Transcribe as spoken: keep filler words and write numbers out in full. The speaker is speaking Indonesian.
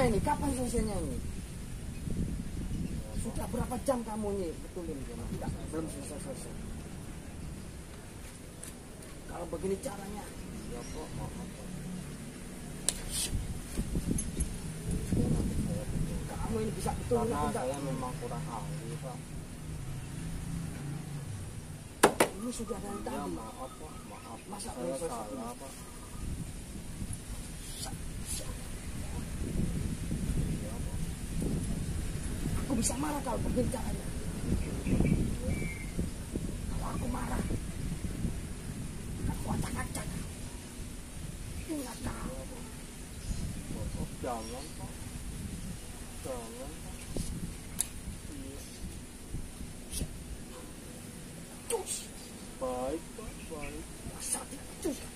Gimana ini? Kapan selesainya ini? Sudah berapa jam kamu nih betulin? Tidak, belum selesai-selesai. Kalau begini caranya, ya kok kamu ini bisa betulin? Karena saya memang kurang ahli, Pak. Ini sudah dari tadi. Ya maaf, Pak. Maaf. Masa saya salah, salah, Pak. Aku bisa marah kalau begini caranya. Kalau aku marah, aku acak-acak. Ingat tahu. Oh, jangan, Pak. Jangan, Pak. Iya. Cus. Baik, Pak. Baik. Masa cus.